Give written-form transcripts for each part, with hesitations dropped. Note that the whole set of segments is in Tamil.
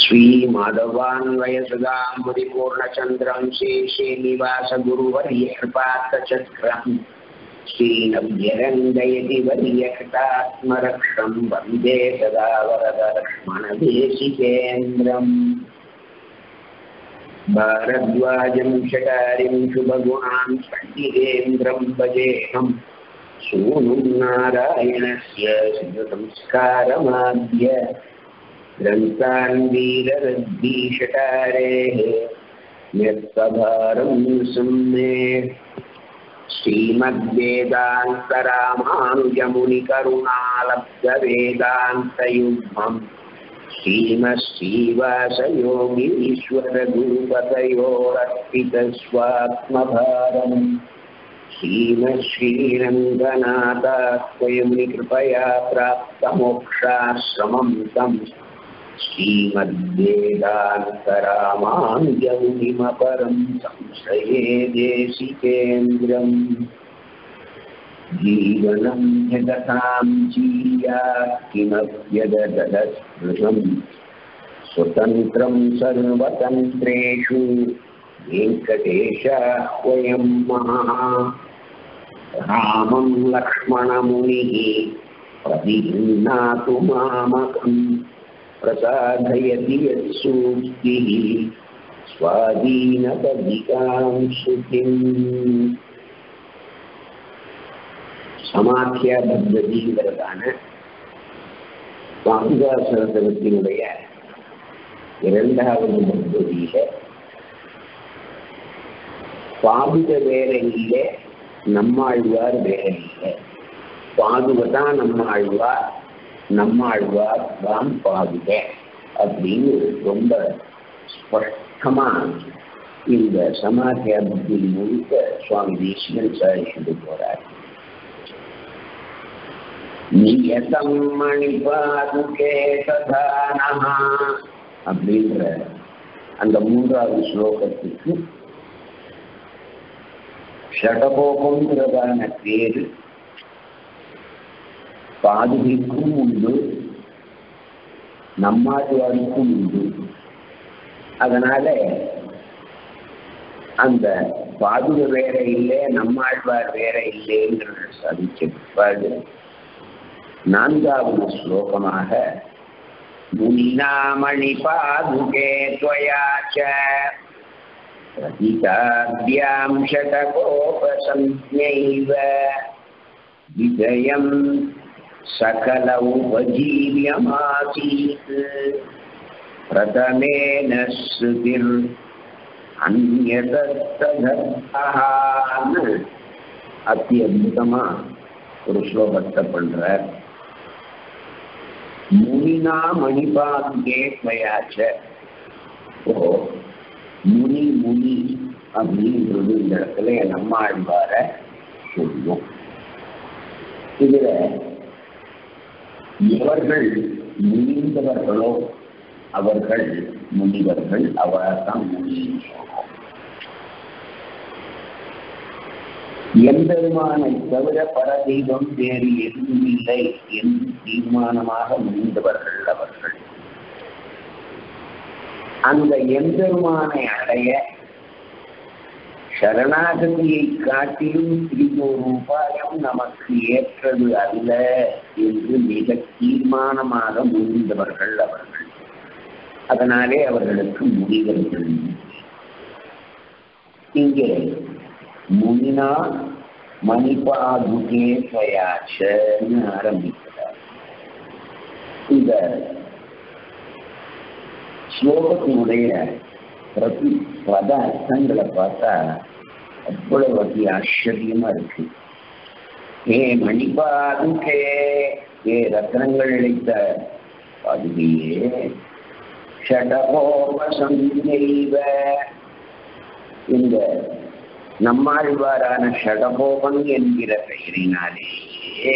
श्रीमाधवान्वयसुधाम्बुधिपूर्णचन्द्रं श्रीश्रीनिवासगुरुवर्यकृपात्तचक्रं श्रीनव्यरङ्गयति वर्यकृतात्मरक्षं वन्दे सदा वरदलक्ष्मणदेशिकेन्द्रम् भारद्वाजं शकारिं शुभगुणान् पण्डितेन्द्रं भजेऽहं सूनुं नारायणस्य सुसंस्कारमाद्य ग्रन्थान् वीररद्भीषकारेः यत्सभारं सम्यक् श्रीमद्वेदान्तरामानुजमुनिकरुणालब्धवेदान्तयुग्मम् श्रीमश्रीवासयोगीश्वरगुरुपतयोरर्पितस्वात्मभारम् श्रीमश्रीरङ्गनाथात्वयमुनिकृपया प्राप्तमोक्षाश्रमं तम् श्रीमद्वेदान्तरामानुजमुनिमपरं संश्रये देशिकेन्द्रम् जीवनं जगतां जीयात् किमप्यददस्पृशं स्वतन्त्रं सर्वतन्त्रेषु वेङ्कटेशाह्वयं महः रामं लक्ष्मणमुनिः प्रतिगृह्णातु मामकम् प्रसादयति यत्सूक्तिः स्वाधीनपदिकां श्रुतिम् சமாத்தியா பத்ததிங்கிறதான பாதுகாசனத்தினுடைய இரண்டாவது பத்ததியில பாதுக வேற இல்லை, நம்மாழ்வார் வேற இல்லை. பாதுகதான் நம்மாழ்வார், நம்மாழ்வார் தான் பாதுக அப்படின்னு ரொம்ப ஸ்பஷ்டமா இந்த சமாத்தியா பக்தி முழுக்க சுவாமி தேசிகன் சாதிச்சுட்டு போறார். நியதம் மணிபாதுகே சதானஹ அப்படின்ற அந்த மூன்றாவது ஸ்லோகத்துக்கு ஷடகோபங்கிறதான பேரு பாதுகைக்கும் உண்டு, நம்மாழ்வாருக்கும் உண்டு. அதனால அந்த பாதுகை வேற இல்லை, நம்மாழ்வார் வேற இல்லைங்கிறத சாதிச்சிருப்பாரு. நான்காவது ஸ்லோகமாக முனிநாமணி பாதுகே த்வயாச்ச பிரதிதாப்யாம் ஷடகோபசம்ஞைவ விஜயம் சகல உபஜீவ்யமாசீத் பிரதமேன ஸ்ருதிர் அந்யதத்ததர்த்தஹான்னு அத்தியுத்தமா ஒரு ஸ்லோகத்தை பண்றார். முனினா மணிபாதுகே த்வயாச்ச. முனி முனி அப்படின்றது இந்த இடத்துல நம்மாழ்வார சொல்லும். இதுல எவர்கள் முனிந்தவர்களோ அவர்கள் முனிவர்கள், அவர்தான் முனின்னு சொல்றோம். எம்பெருமானை தவிர பரதெய்வம் வேறு எதுவும் இல்லை என்று தீர்மானமாக முனிந்தவர்கள் அவர்கள். அந்த எம்பெருமானை அடைய சரணாகதியை காட்டிலும் திரும்பொரு உபாயம் நமக்கு ஏற்றது அல்ல என்று மிக தீர்மானமாக முனிந்தவர்கள் அவர்கள். அதனாலே அவர்களுக்கு முனிவர்கள். இங்கே முனினா மணிபாதுகே த்வயாச்சன்னு ஆரம்பிக்கிறார். இந்த ஸ்லோகத்தினுடைய பிரதி பத அர்த்தங்களை பார்த்தா அவ்வளவு அதி ஆச்சரியமா இருக்கு. ஏ மணிபாதுகே, ஏ ரத்னங்கள் இழைத்த பாதுகையே, ஷடகோபசம்ஞைவ, இந்த நம்மாழ்வாரான ஷடகோபன் என்கிற பெயரினாலேயே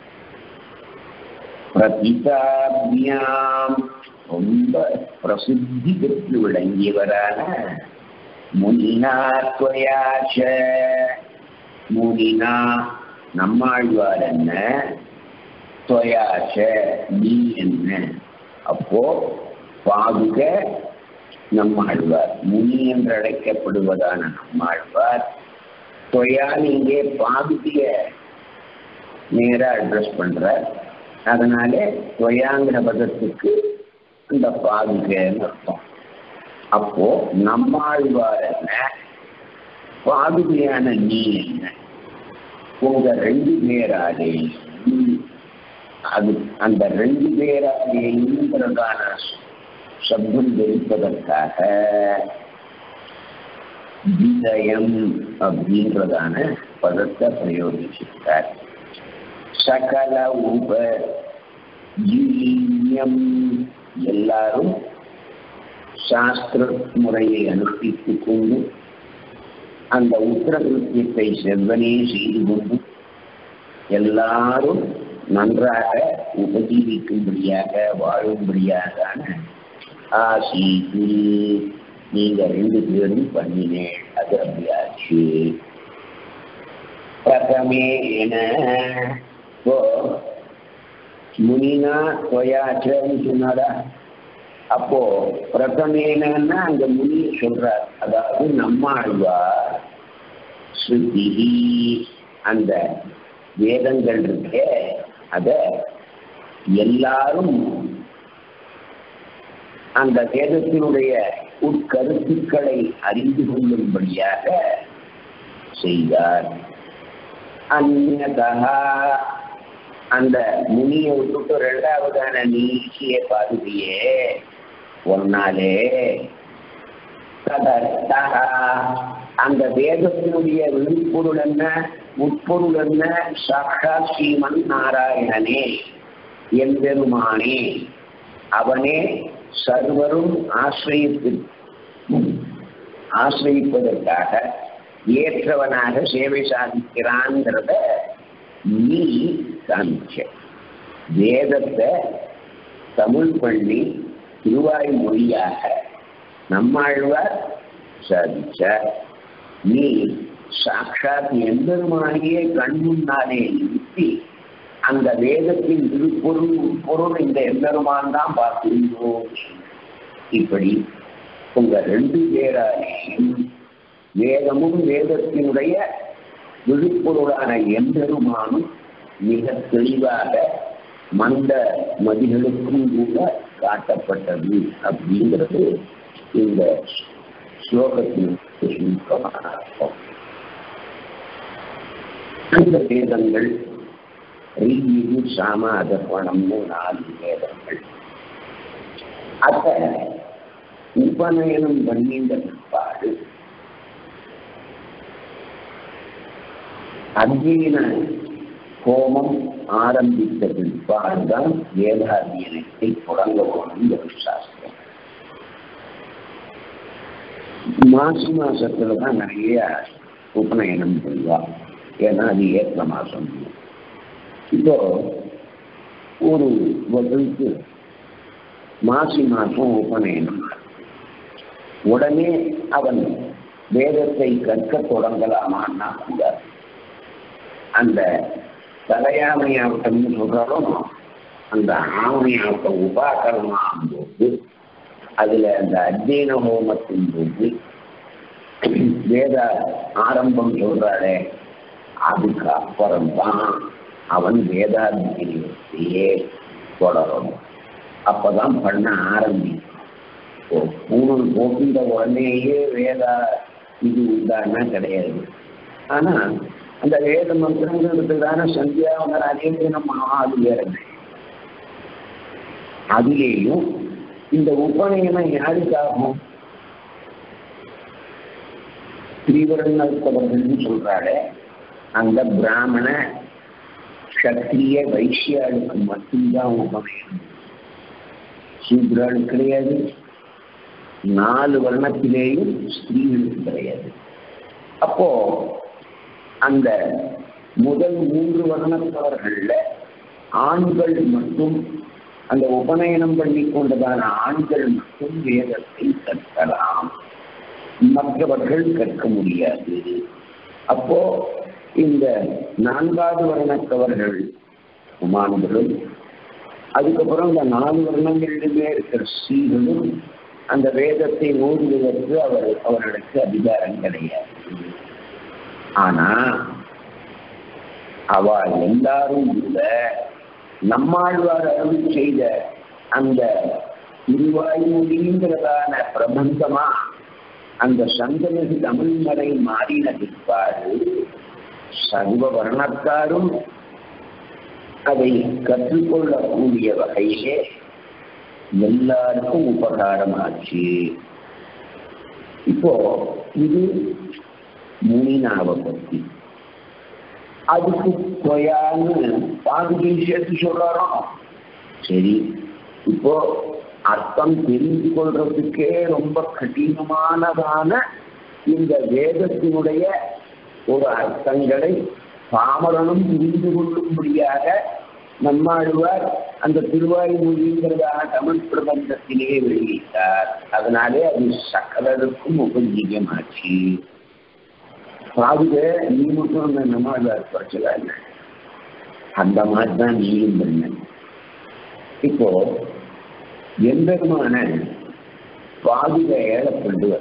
பிரதிதாபியாம் ரொம்ப பிரசித்தி பெற்று விளங்கியவரான முனினா த்வயாச்ச, முனினா நம்மாழ்வார் என்ன, த்வயாச்ச நீ என்ன. அப்போ பாதுக நம்மாழ்வார், முனி என்று அழைக்கப்படுவதான நம்மாழ்வார் தொயால் இங்கே பாதுகைய நேரா அட்ரஸ் பண்றார். அதனால தொயாங்கிற பதத்துக்கு இந்த பாதுகைன்னு அர்த்தம். அப்போ நம்மாழ்வார் என்ன, பாதுகையான நீ என்ன, உங்க ரெண்டு பேராலே அது அந்த ரெண்டு பேராலேங்கிறதான சப்தம் தெரிப்பதற்காக விதயம் அப்படின்றதான பதத்தை பிரயோகிச்சிருக்கார். சகல உபஜீயம், எல்லாரும் சாஸ்திர முறையை அனுஷ்டித்துக் கொண்டு அந்த உத்தரகிருத்தியத்தை செவ்வனே செய்து கொண்டு எல்லாரும் நன்றாக உபஜீவிக்கும்படியாக வாழும்படியாக ஆசீது நீங்க ரெண்டு பேரும் பண்ணினேன். அது அப்படியாச்சு. பிரதமேன முனினா தொயாச்சன்னு சொன்னாரா, அப்போ பிரதமேனா அங்க முனி சொல்றார். அதாவது நம்மாழ்வார் ஸ்ருதி அந்த வேதங்கள் இருக்க அத எல்லாரும் அந்த வேதத்தினுடைய உட்கருத்துக்களை அறிந்து கொள்ளும்படியாக செய்தார். அந்நதா அந்த முனியை விட்டுட்டு இரண்டாவதான நீச்சிய பாதுகையே ஒன்னாலே அந்த வேதத்தினுடைய வெளிப்பொருள் என்ன உட்பொருள் என்ன, சாட்சாத் ஸ்ரீமன் நாராயணனே எம்பெருமானே, அவனே சர்வரும் ஆசிரியப்பதற்காக ஏற்றவனாக சேவை சாதிக்கிறான்ங்கிறத நீ காமிச்ச. வேதத்தை தமிழ் பண்ணி திருவாய் மொழியாக நம்மாழ்வார் சாதிச்ச. நீ சாட்சாத் எம்பெருமானியே கண் முன்னாலே நிறுத்தி அந்த வேதத்தின் திருப்பொருள் உட்பொருள் இந்த எம்பெருமான் தான் பார்க்கிறோம். இப்படி உங்க ரெண்டு பேராலேயும் வேதமும் வேதத்தினுடைய விழுப்பொருளான எம்பெருமானும் மிக தெளிவாக மந்த மதிகளுக்கும் கூட காட்டப்பட்டது அப்படிங்கிறது இந்த ஸ்லோகத்தின் சுருக்கமான அர்த்தம். அந்த வேதங்கள் ரிக்வேது, சாம, அதர்வணம்னு 4 வேதங்கள். அத உபநயனம் பண்ணின்ற பிற்பாடு அத்யயன ஹோமம் ஆரம்பித்த பிற்பாடுதான் வேதாத்தியனத்தை தொடங்க போகணும் ஒரு சாஸ்திரம். மாசி மாசத்துலதான் நிறைய உபநயனம் பண்ணுவா. ஏன்னா அது ஏற்ற மாசம். இப்போ ஒரு வகுப்புக்கு மாசி மாசம் உபநயனம், உடனே அவன் வேதத்தை கற்க தொடங்கலாமான்னா கூடாது. அந்த தலையாமையாவட்டம்னு சொல்றாலும் அந்த ஆமையாவட்டம் உபாகரணம் ஆகும்போது அதுல அந்த அத்தியன ஹோமத்தின் போது வேத ஆரம்பம் சொல்றாளே, அதுக்கு அப்புறம்தான் அவன் வேதாத்தியத்தையே தொடரணும். அப்பதான் பண்ண ஆரம்பிக்கும். பூணல் போக்கின்ற உடனேயே வேதா இது உண்டானா கிடையாது. ஆனா அந்த வேத மந்திரங்களுக்குதான சந்தியாவதனாலே நம்ம அது வேற. அதிலேயும் இந்த உபநயனம் யாருக்காகும்? ஸ்ரீவர்ணத்தவர்கள் சொல்றாரு, அந்த பிராமண சத்திரிய வைசியாளுக்கு மட்டும்தான் உபநயனம், சூத்ராளுக்கு கிடையாது. 4 வர்ணத்திலேயும் ஸ்திரீகளுக்கு கிடையாது. அப்போ அந்த முதல் 3 வர்ணத்தவர்கள்ல ஆண்கள் மட்டும், அந்த உபநயனம் பண்ணி கொண்டதான ஆண்கள் மட்டும் வேதத்தை கற்கலாம், மற்றவர்கள் கற்க முடியாது. அப்போ இந்த 4வது வர்ணத்தவர்கள் குமாரர்களும் அதுக்கப்புறம் இந்த 4 வர்ணங்களிலுமே இருக்கிற ஸ்ரீகளும் அந்த வேதத்தை ஓதுவதற்கு அவர்களுக்கு அதிகாரம் கிடையாது. ஆனா அவள் எல்லாரும் கூட நம்மாழ்வார் அருள் செய்த அந்த திருவாய்மொழிங்கிறதான பிரபந்தமா அந்த சந்தனது தமிழ்மறை மாறின பிற்பாடு சர்வ வர்ணத்தாரும் அதை கற்றுக்கொள்ளக்கூடிய வகையிலே எல்லாருக்கும் உபகாரமாச்சு. இப்போ இது முனினாவை பத்தி. அதுக்கு கொயான்னு பாதுகை சேர்த்து சொல்றாரோ. சரி, இப்போ அர்த்தம் தெரிந்து கொள்றதுக்கே ரொம்ப கடினமானதான இந்த வேதத்தினுடைய ஒரு அர்த்தங்களை பாமரனும் புரிந்து கொள்ளும்படியாக நம்மாழ்வார் அந்த திருவாய்மொழிங்கிறதான தமிழ் பிரபந்தத்திலே வெளியிட்டார். அதனாலே அது சகலருக்கும் உபஜீகமாச்சு. பாதுக நீ மட்டும் நம்மாழ்வார் படிச்சதா இல்லை, அந்த மாதிரிதான் நீயும் பண்ண. இப்போ எந்தமான பாதுக ஏழப்படுவர்.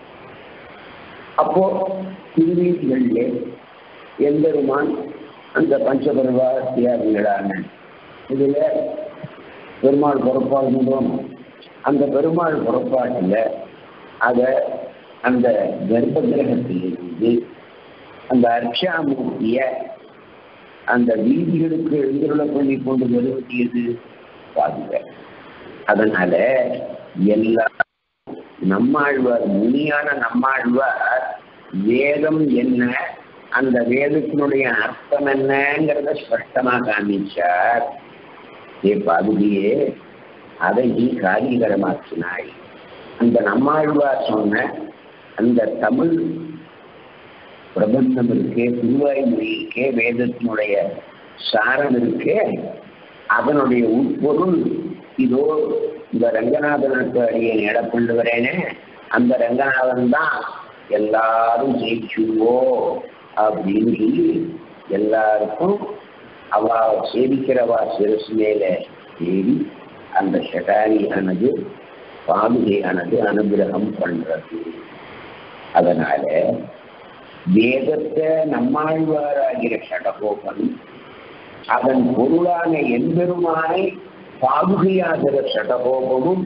அப்போ திருவீதிகளிலே எம்பெருமான் அந்த பஞ்சபருவா தியாகிகளான இதுல பெருமாள் புறப்பாடுகிறோம். அந்த பெருமாள் புறப்பாட்டில் அதை அந்த கர்ப்ப கிரகத்திலிருந்து அந்த அர்ச்சாமூர்த்திய அந்த வீதிகளுக்கு எழுந்துள்ள பண்ணி கொண்டு வருவதியது பாதுக. அதனால எல்லா நம்மாழ்வார் முனியான நம்மாழ்வார் வேதம் என்ன, அந்த வேதத்தினுடைய அர்த்தம் என்னங்கிறத ஸ்பஷ்டமா காமிச்சார். ஏ பாதுகையே, அதை நீ காரியகரமாக்கினாய். அந்த நம்மாழ்வார் சொன்ன அந்த தமிழ் பிரபந்தம் இருக்கே, திருவாய்மொழி இருக்கே, வேதத்தினுடைய சாரம் இருக்கே, அதனுடைய உட்பொருள் இதோ இந்த ரங்கநாதனுக்கு அடியை எடப்பண்டு வரேனே, அந்த ரங்கநாதன் தான் எல்லாரும் ஜெயிச்சுவோ அப்படின்னு சொல்லி எல்லாருக்கும் அவ சேவிக்கிறவா சிரசு மேல ஏறி அந்த ஷடாரியானது பாதுகையானது அனுகிரகம் பண்றது. அதனால வேதத்தை நம்மாழ்வாராகிற ஷடகோபன் அதன் பொருளான எம்பெருமானை பாதுகையாகிற ஷடகோபமும்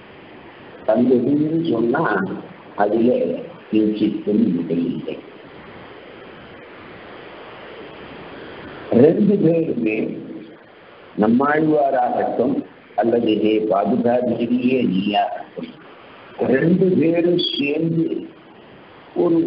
தந்ததுன்னு சொன்னா அதிலே கிஞ்சித்தும் இல்லை. ரெண்டு பேருமே நம்மாழ்வாராகட்டும் அல்லது ஹே பாதுகாதிரியே நீயாகட்டும், ரெண்டு பேரும் சேர்ந்து ஒரு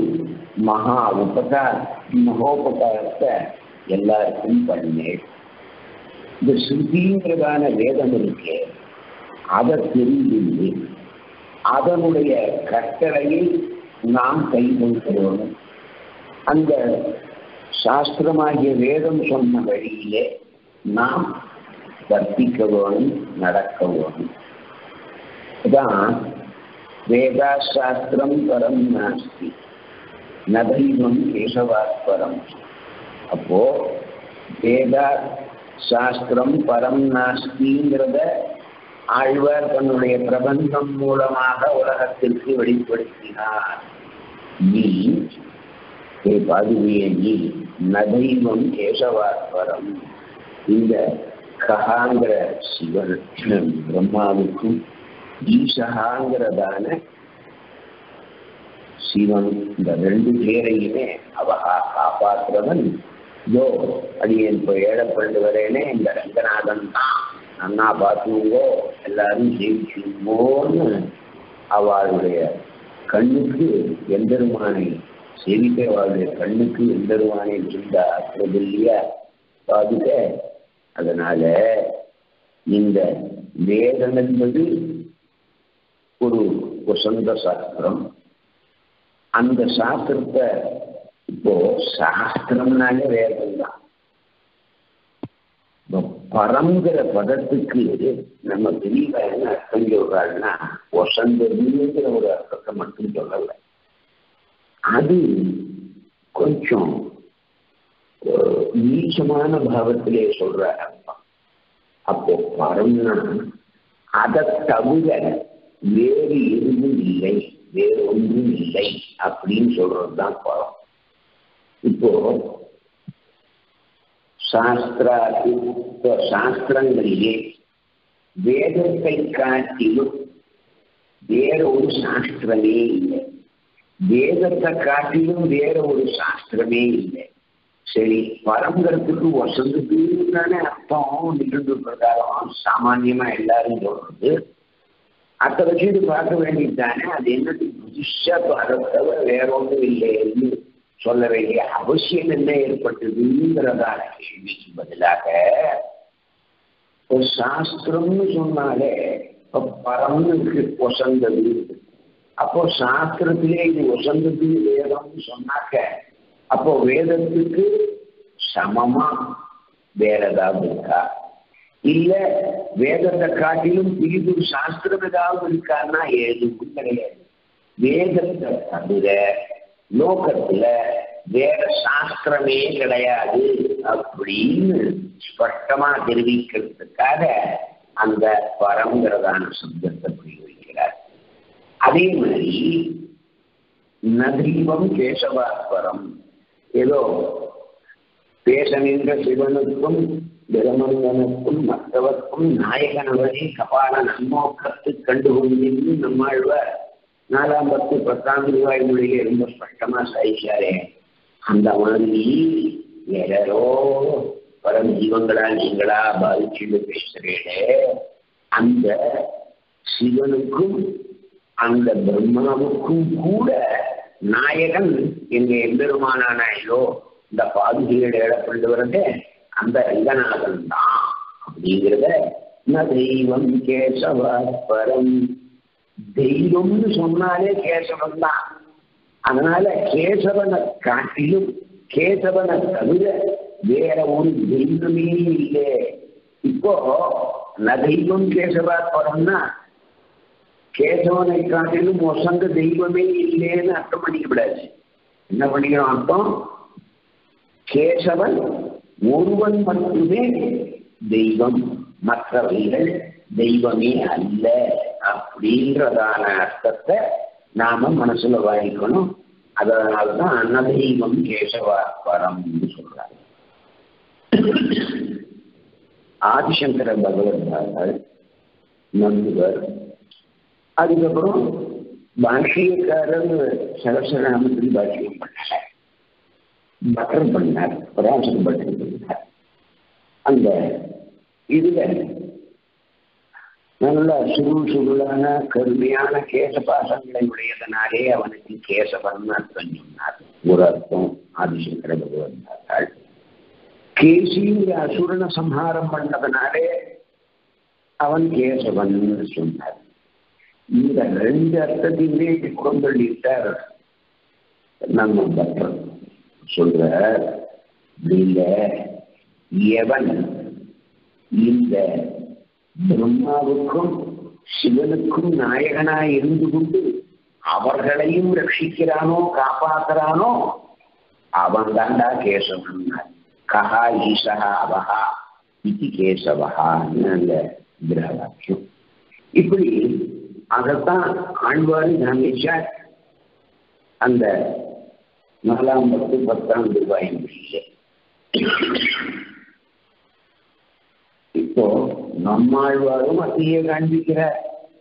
மகோபகாரத்தை எல்லாருக்கும் பண்ணேன். இந்த ஸ்ருதிங்கிறதான வேதம் இருக்கே, அதை தெரிந்து அதனுடைய கட்டளையை நாம் கைகொள்கிறோம். அந்த சாஸ்திரமாகிய வேதம் சொன்ன வழியிலே நாம் வர்த்திக்க வேணும், நடக்க வேணும். இதான் வேதா சாஸ்திரம் பரம் நாஸ்தி நதைவம் கேசவாஸ்பரம். அப்போ வேதா சாஸ்திரம் பரம் நாஸ்திங்கிறத ஆழ்வார் தன்னுடைய பிரபந்தம் மூலமாக உலகத்திற்கு வெளிப்படுத்தினார். நீ பாதுகையே, நீ நதைவம் கேசவாஸ்பரம், இந்த கஹாங்கிற சிவன் பிரம்மாவுக்கும் ஈசகாங்கிறதான சிவன், இந்த ரெண்டு பேரையுமே அவகா காப்பாற்றுறவன். யோ அடியேன் போய் ஏழப்பண்டு வரேனே, இந்த ரங்கநாதன் தான், நன்னா பார்த்துங்கோ, எல்லாரும் ஜெயிச்சுங்கோன்னு அவளுடைய கண்ணுக்கு எம்பெருமானை சேவிக்க, அவளுடைய கண்ணுக்கு எம்பெருமானை இருந்தா இல்லையா பாதுக. அதனால இந்த வேதம் என்பது ஒரு சொந்த சாஸ்திரம். அந்த சாஸ்திரத்தை இப்போ சாஸ்திரம்னாலே வேதம் தான். பரங்கிற பதத்துக்கு நம்ம தெளிவா என்ன அர்த்தம் சொல்றாருன்னா, வசந்ததுங்கிற ஒரு அர்த்தத்தை மட்டும் சொல்லலை. அது கொஞ்சம் நீச்சமான பாவத்திலே சொல்ற அர்த்தம். அப்போ பரம்னா அதை தவிர வேறு எதுவும் இல்லை, வேறு ஒன்றும் இல்லை அப்படின்னு சொல்றதுதான் பரம். இப்போ சாஸ்திரங்களிலே வேதத்தை காட்டிலும் வேற ஒரு சாஸ்திரமே இல்லை, வேதத்தை காட்டிலும் வேற ஒரு சாஸ்திரமே இல்லை. சரி, பரங்கிறதுக்கு வசந்தத்துன்னு தானே அர்த்தம் நிகழ்ந்து பிரகாரம் சாமான்யமா எல்லாரும் சொல்றது. அதை வச்சுட்டு பார்க்க வேண்டியது தானே, அது என்னது புதுசா தவிர வேற ஒன்றும் இல்லைன்னு சொல்ல வேண்டிய அவசியம் என்ன ஏற்பட்டதுங்கிறதான கேள்விக்கு பதிலாக ஒரு சாஸ்திரம்னு சொன்னாலே பரம்னு இருக்கு, வசந்தது. அப்போ சாஸ்திரத்திலே இது வசந்தது வேதம்னு சொன்னாக்க அப்போ வேதத்துக்கு சமமா வேற ஏதாவது இருக்கா, இல்ல வேதத்தை காட்டிலும் பிரிவு சாஸ்திரம் ஏதாவது இருக்கான்னா எதுவும் கிடையாது. வேதத்தை தவிர லோகத்துல வேற சாஸ்திரமே கிடையாது அப்படின்னு ஸ்பஷ்டமா தெரிவிக்கிறதுக்காக அந்த பரங்கிறதான சப்தத்தை பிரயோகிக்கிறார். அதே மாதிரி நதீபம் கேசவாஸ்பரம், ஏதோ பேசனின்ற சிவனுக்கும் பிரமந்தனுக்கும் மற்றவர்க்கும் நாயகனவரே கபால நன்னோக்கத்து கண்டுகொண்டு நம்மாழ்வார் 4ஆம் 10 10ஆம் ரூபாய் மொழியில ரொம்ப ஸ்பஷ்டமா சாதிச்சாரே. அந்த மாதிரி யாரோ பரம் ஜீவங்களா நீங்களா பாதிச்சுட்டு பேசுறீங்களே, அந்த சிவனுக்கும் அந்த பிரம்மாவுக்கும் கூட நாயகன் எங்க எம்பெருமானானோ இந்த பாதுகையோட இடப்பட்டு வரது அந்த ரங்கநாதன் தான் அப்படிங்கிறத தெய்வம் கேசவாஸ்பரம், தெய்வம்னு சொன்னாலே கேசவன் தான். அதனால கேசவனை காட்டிலும் கேசவனை தவிர வேற ஒரு தெய்வமே இல்லை. இப்போ தெய்வம் கேசவாஸ்பரம்னா கேசவனை காட்டிலும் வசந்த தெய்வமே இல்லைன்னு அர்த்தம் பண்ணிக்கப்படாது. என்ன பண்ணிக்கணும் அர்த்தம்? கேசவன் ஒருவன் மட்டுமே தெய்வம், மற்றவைகள் தெய்வமே அல்ல அப்படின்றதான அர்த்தத்தை நாம மனசுல வாங்கிக்கணும். அதனால்தான் அன்னதெய்வம் கேசவாஸ்பரம் சொல்றாங்க. ஆதிசங்கர பகவத்பாதர், நம்புவர், அதுக்கப்புறம் பாஷ்யக்காரர் சகசரநாமத்தில் பாஷ்யம் பண்ணார், பட்டர் பண்ணார், பராசர் பட்டர் பண்ணார். அந்த இதுல நல்ல சுருளான கருமையான கேசபாசங்களை உடையதனாலே அவனுக்கு கேசவன் அர்த்தம் சொன்னார். ஒரு அர்த்தம் ஆதிசங்கர பகவத்பாதாள். கேசிங்கிற அசுரனை சம்ஹாரம் பண்ணதுனாலே அவன் கேசவன் சொன்னார். இந்த 2 அர்த்தத்தையுமே கொண்டளித்தார் நம்ம பட்டர். சொல்ற இல்ல, எவன் இந்த பிரம்மாவுக்கும் சிவனுக்கும் நாயகனாய் இருந்து கொண்டு அவர்களையும் ரட்சிக்கிறானோ காப்பாற்றுறானோ அவன் தாண்டா கேசவன். கஹா ஈசா அவஹா இது கேசவஹான்னு அந்த கிரகவாக்கியம். இப்படி அதைத்தான் ஆழ்வாரி காமிச்சார் அந்த 4ஆம் 10 10ஆம் ரூபாய் மொழியிலே. இப்போ நம்மாழ்வாரும் அதையே காண்பிக்கிறார்.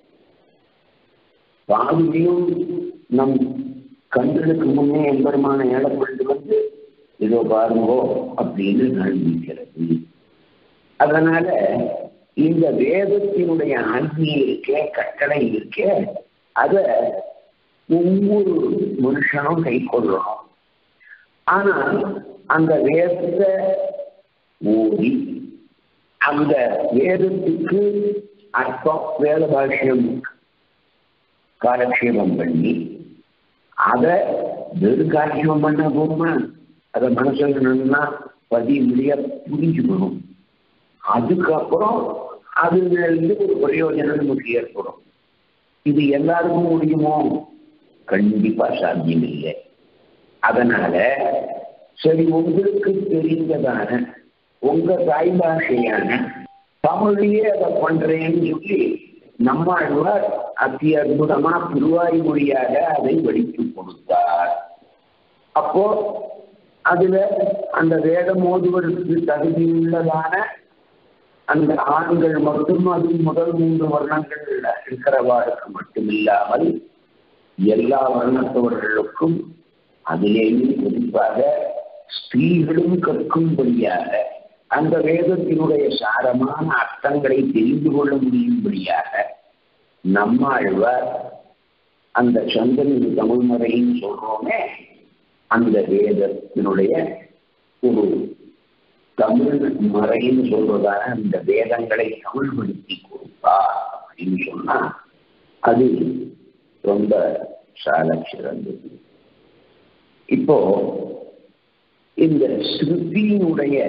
பாதுகையும் நம் கண்களுக்கு முன்னே எம்பெருமான ஏழப்பட்டு வந்து இதோ பாருங்கோ அப்படின்னு காண்பிக்கிறது. அதனால இந்த வேதத்தினுடைய ஆன்மீக இருக்கே, கட்டளை இருக்கே, அதை ஒவ்வொரு மனுஷனும் கை கொள்ளணும். ஆனால் அந்த வேதத்தை ஓடி அந்த வேதத்துக்கு அர்த்தம் வேத பாஷ்யம் காலக்ஷேபம் பண்ணி அதை வெறுகாட்சியம் பண்ண போகுமா, அதை மனசுன்னா பதிய புரிஞ்சுக்கணும். அதுக்கப்புறம் அதுல இருந்து ஒரு பிரயோஜனம் நமக்கு ஏற்படும். இது எல்லாருக்கும் முடியுமோ? கண்டிப்பா சாத்தியம் இல்லை. அதனால சரி, உங்களுக்கு தெரிந்ததான உங்க தாய் பாஷையான தமிழையே அதை பண்றேன்னு சொல்லி நம்மாழ்வார் அதி அற்புதமா திருவாய்மொழியாக அதை வடித்து கொடுத்தார். அப்போ அதுல அந்த வேதம் ஓதுவதற்கு தகுதியுள்ளதான அந்த ஆண்கள் மட்டும் அது முதல் 3 வர்ணங்கள் இருக்கிறவாளுக்கு மட்டுமில்லாமல் எல்லா வர்ணத்தவர்களுக்கும் அதிலேயும் குறிப்பாக ஸ்திரீகளும் கற்கும்படியாக அந்த வேதத்தினுடைய சாரமான அர்த்தங்களை தெரிந்து கொள்ள முடியும்படியாக நம்மாழ்வார் அந்த சந்தனின் தமிழ்மறைன்னு சொல்றோமே அந்த வேதத்தினுடைய ஒரு தமிழ் மறைன்னு சொல்றதான அந்த வேதங்களை தமிழ்படுத்தி கொடுப்பார் அப்படின்னு சொன்னா அது ரொம்ப சால சிறந்தது. இப்போ இந்த ஸ்ருதியினுடைய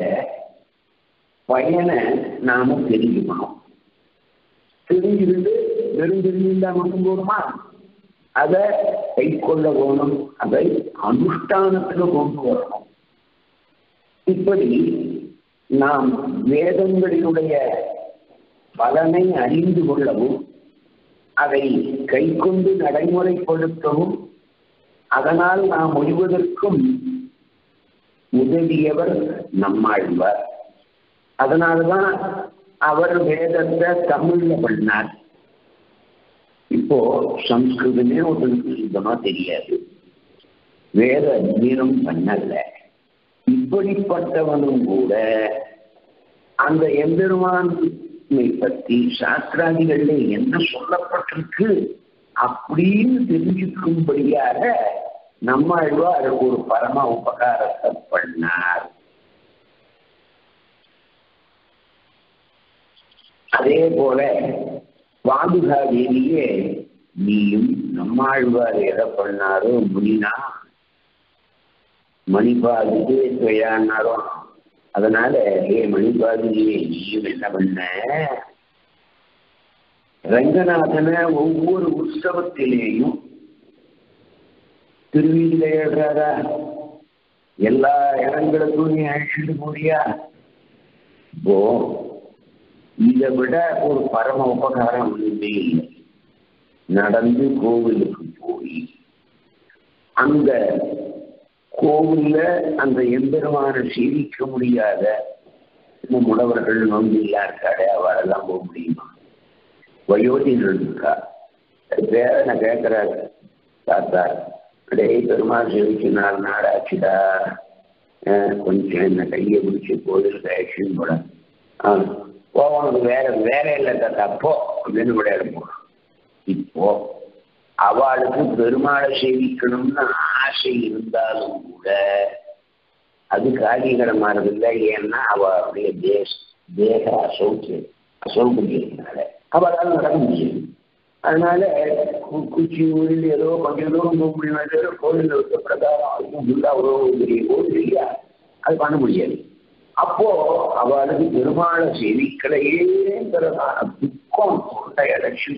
பயனை நாம தெரிஞ்சுக்கணும். தெரிஞ்சுக்கிட்டு வெறும் தெரிஞ்சுட்டா மட்டும் போதுமா? அதை கை கொள்ள வேணும், அதை அனுஷ்டானத்துல கொண்டு வரணும். இப்படி நாம் வேதங்களினுடைய பலனை அறிந்து கொள்ளவும் அதை கை கொண்டு நடைமுறைப்படுத்தவும் அதனால் நாம் முடிவதற்கும் உதவியவர் நம்மாழ்வார். அதனால்தான் அவர் வேதத்தை தமிழ்ல பண்ணார். இப்போ சம்ஸ்கிருதமே ஒருத்தருக்கு சுத்தமா தெரியாது, வேத அத்தியனம் பண்ணல. இப்படிப்பட்டவனும் கூட அந்த எம்பெருமானை பற்றி சாஸ்திராதிகள்ல என்ன சொல்லப்பட்டிருக்கு அப்படின்னு தெரிஞ்சுக்கும்படியாக நம்மாழ்வார் ஒரு பரம உபகாரத்தை பண்ணார். அதே போல பாதுகா தேவியே நீயும் நம்மாழ்வார் எதை பண்ணாரோ முனினா மணிபாதுகே துவையானாரோ, அதனால மணிபாதுகையே நீயும் என்ன பண்ண, ரங்கநாதனை ஒவ்வொரு உற்சவத்திலேயும் திருவீதியில ஏறாரா, எல்லா இடங்களுக்கும் நீ அழைச்சிட்டு போறியா? இப்போ இதை விட ஒரு பரம உபகாரம் ஒன்றுமே இல்லை. நடந்து கோவிலுக்கு போய் அந்த கோவில்ல அந்த எம்பெருமான சேவிக்க முடியாத முடவர்கள் நோம்பு இல்லா இருக்காடே, அவரெல்லாம் போக முடியுமா? வயோதிகள் இருக்கா, பேரனை கேட்கிறாரு, தாத்தா அடே பெருமாள் சேவிச்சு 4 நாள் ஆச்சுடா, கொஞ்சம் என்ன கையை பிடிச்சி கோவிலுக்கு ஆக்ஷன் போட போவனுக்கு வேற இல்லை தாத்தா போ அப்படின்னு விளையாட போறான். இப்போ அவளுக்கு பெருமாளை சேவிக்கணும்னு ஆசை இருந்தாலும் கூட அது காரியகரமானதில்லை. ஏன்னா அவளுடைய தேக அசௌகரியத்தினால அவளால் நடக்க முடியும். அதனால குச்சி ஊரில் ஏதோ கொஞ்சம் தூரம் போக முடியும், கோவில் இருக்க பிரகாரம் அதுவும் ஃபுல்லா அவ்வளோ பெரிய கோவில் இல்லையா, அது பண்ண முடியாது. அப்போ அவளுக்கு பெருமாளை சேவிக்கலையேங்கிறதான துக்கம் கொண்ட இலட்சி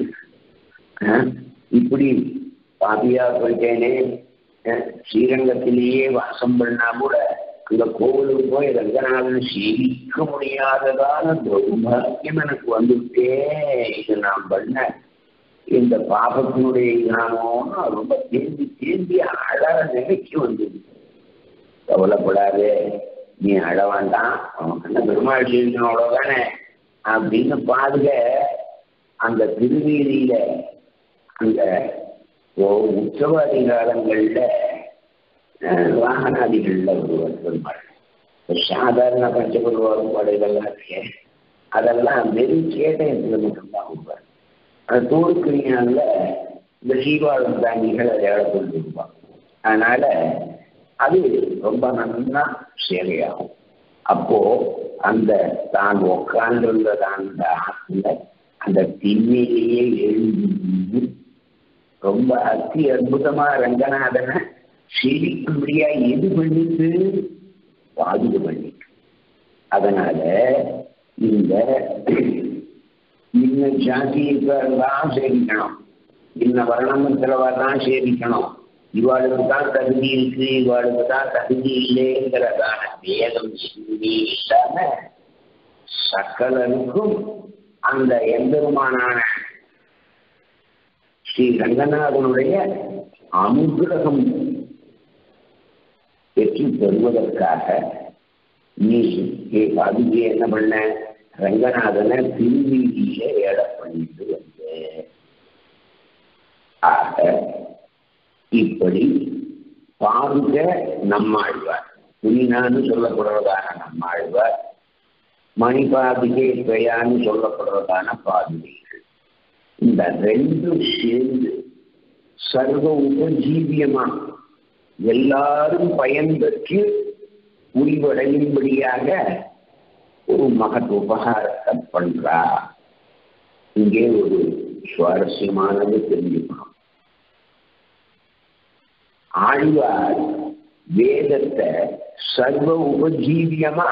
இப்படி பாபியா போயிட்டேனே, ஸ்ரீரங்கத்திலேயே வாசம் பண்ணா கூட அந்த கோவிலுக்கு போய் ரங்கநாதன் சேவிக்க முடியாததான துர்பாக்கியம் எனக்கு வந்துட்டே, இது நான் பண்ண இந்த பாபத்தினுடைய ஞானம்னு ரொம்ப தேந்தி அழற நிலைக்கு வந்தது. கவலைப்படாதே, நீ அழ வேண்டாம், அவனுக்கு என்ன பெருமாள் சேவிக்கணும் தானே அப்படின்னு பாருங்க. அந்த திருவீதியில அந்த உற்சவ அதிகாரங்கள்ல வாகனாதிகள்ல ஒருவர் பெருமாள் சாதாரண பஞ்சபருவாடுகள்லாம் இருக்கு, அதெல்லாம் வெறும் கேட்டயத்துல மட்டும்தான் வருவார். அந்த தோடுக்கிரியான்ல இந்த சீவாளம் தாங்கிகள் அதை கொண்டு வருவாங்க. அதனால அது ரொம்ப நல்லா சேவையாகும். அப்போ அந்த தான் உட்கார்ந்துருந்ததான் அந்த ஆற்றுல அந்த திண்ணையிலேயே எழுந்து ரொம்ப அதி அற்புதமா ரங்கநாதனை சேவிக்கும்படியா எது பண்ணிட்டு பாதுகா பண்ணிட்டு. அதனால இந்த இன்ன ஜாதியெல்லாம் சேவிக்கணும், இன்ன வர்ணமத்திலதான் சேவிக்கணும், இவாளுக்கு தான் தகுதி இருக்கு இவாளுக்கு தான் தகுதி இல்லைங்கிறதான வேதம் எதுவுமே இல்லாம சகலருக்கும் அந்த எம்பெருமானான ஸ்ரீ ரங்கநாதனுடைய அனுகிரகம் பெற்று பெறுவதற்காக நீ அதுக்கு என்ன பண்ண, ரங்கநாதனை திருவீதியில ஏட பண்ணிட்டு வந்து. ஆக இப்படி பாருங்க நம்மாழ்வார், புனினான்னு சொல்லப்படுறதான நம்மாழ்வார், மணிபாதிகை பெயான்னு சொல்லப்படுறதான பாதுகைகள், இந்த ரெண்டும் சேர்ந்து சர்வ உபஜீவியமா எல்லாரும் பயன் பெற்று முடிவடையும்படியாக ஒரு மகத் உபகாரத்தை பண்றா. இங்கே ஒரு சுவாரஸ்யமானது தெரிஞ்சுக்கணும். ஆழ்வார் வேதத்தை சர்வ உபஜீவியமா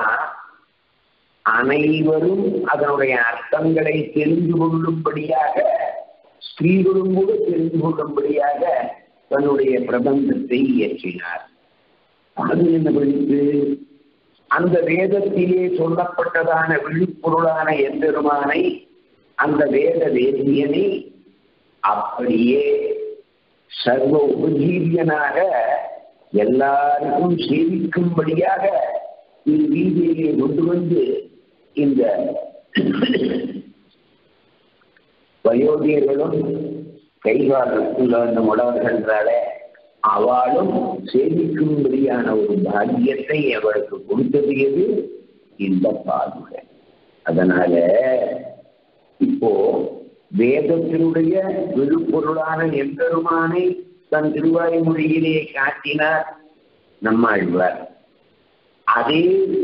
அனைவரும் அதனுடைய அர்த்தங்களை தெரிந்து கொள்ளும்படியாக, ஸ்திரீகளும் கூட தெரிந்து கொள்ளும்படியாக தன்னுடைய பிரபந்தத்தை இயற்றினார். அது என்ன படிப்பு? அந்த வேதத்திலே சொல்லப்பட்டதான விழுப்பொருளான எம்பெருமானை, அந்த வேத வேதியனை அப்படியே சர்வ உபஜீவியனாக எல்லாருக்கும் சேவிக்கும்படியாக வீதியிலே கொண்டு வந்து இந்த வயோதியர்களும் கைகாலத்தில் அந்த உழவர்களால அவளும் சேவிக்கும்படியான ஒரு பாக்கியத்தை அவளுக்கு கொடுத்தது எது? இந்த பாதுகை. அதனால இப்போ வேதத்தினுடைய விழுப்பொருளான எம்பெருமானை தன் திருவாய்மொழியிலே காட்டினார் நம்மாழ்வார். அதே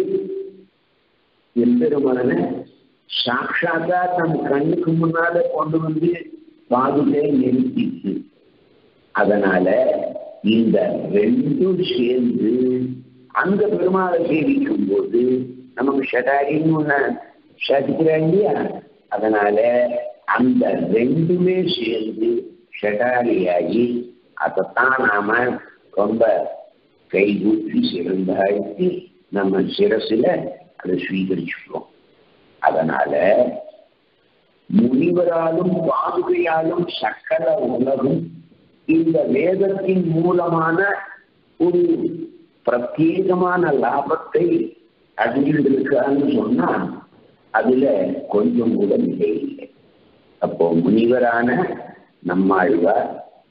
எம்பெருமான சாட்சாத்தா தன் கண்ணுக்கு முன்னால கொண்டு வந்து பாதுகை நிறுத்திச்சு. அதனால இந்த ரெண்டும் சேர்ந்து அந்த பெருமாளை சேவிக்கும் போது நமக்கு ஷடாரின்னு ஒண்ணு சாதிக்கிறாங்க இல்லையா? அதனால அந்த ரெண்டுமே சேர்ந்து ஷடாரியாகி அதைத்தான் நாம ரொம்ப கைகூட்டி சிறந்தாழ்த்தி நம்ம சிரசுல அதை ஸ்வீகரிச்சுக்கிறோம். அதனால முனிவராலும் பாதுகையாலும் சக்கர உலகும் இந்த வேதத்தின் மூலமான ஒரு பிரத்யேகமான லாபத்தை அடைந்திருக்கான்னு சொன்னா அதுல கொஞ்சம் கூட நிலை இல்லை. அப்போ முனிவரான நம்மாழ்வார்,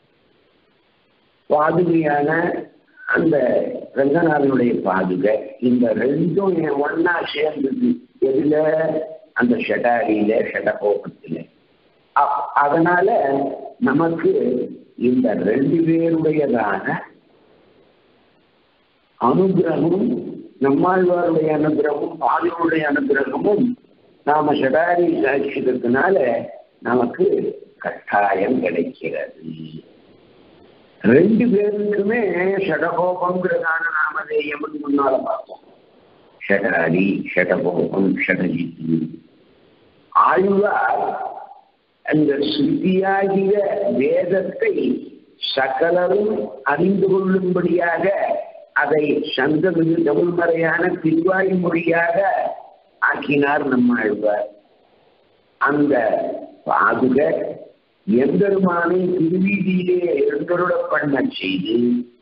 பாதுகையான அந்த ரங்கநாதனுடைய பாதுகை, இந்த ரெண்டும் ஒன்னா சேர்ந்தது எதுல? அந்த ஷடாரியில, ஷடகோபத்தில. அதனால நமக்கு இந்த ரெண்டு பேருடையதான அனுகிரகமும், நம்மாழ்வாருடைய அனுகிரகமும் பாதுகளுடைய அனுகிரகமும் நாம ஷடாரி சாட்சிக்கிறதுனால நமக்கு கட்டாயம் கிடைக்கிறது. ரெண்டு பேருக்குமே ஷடகோபங்கிறதான நாமதேயம் முன்னால பார்த்தோம். ஷடாரி, ஷடகோபம், ஷடஜித்து. ஆழ்வார் அந்த ஸ்ருதியாகிய வேதத்தை சகலரும் அறிந்து கொள்ளும்படியாக அதை சந்தமிகு தமிழ்மறையான திருவாய்மொழியாக ஆக்கினார் நம்மாழ்வார். அந்த பாதுகை எம்பெருமானை திருவீதியிலே எழுந்தருள பண்ண செய்து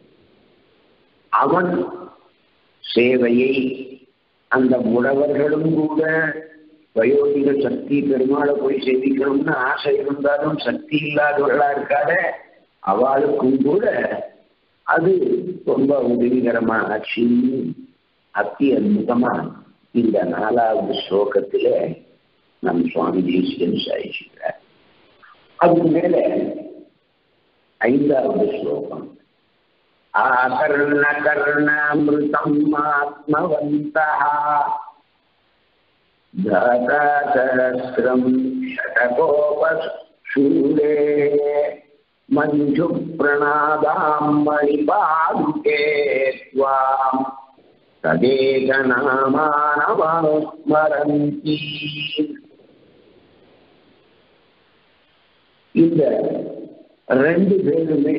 அவன் சேவையை அந்த முடவர்களும் கூட வயோதிக சக்தி பெருமாளை போய் சேவிக்கணும்னு ஆசை இருந்தாலும் சக்தி இல்லாதவர்களா இருக்காத அவளுக்கும் கூட அது ரொம்ப உதவிகரமான ஆட்சி. அத்தி அற்புதமா இந்த 4வது ஸ்லோகத்தில நம் சுவாமி தேசிகன் சாதிச்சுக்கிறார். அதுக்கு மேல 5வது ஸ்லோகம், ஆகர்ண கர்ணாமிருதம் ஆத்மவந்தஹ தாதாசஹஸ்ரம் ஷடகோபசூரே மஞ்சு பிரணாதாம் மணிபாதுகே த்வாம் ததேகநாமானமஸ்மரந்தி. இந்த ரெண்டு பேருமே,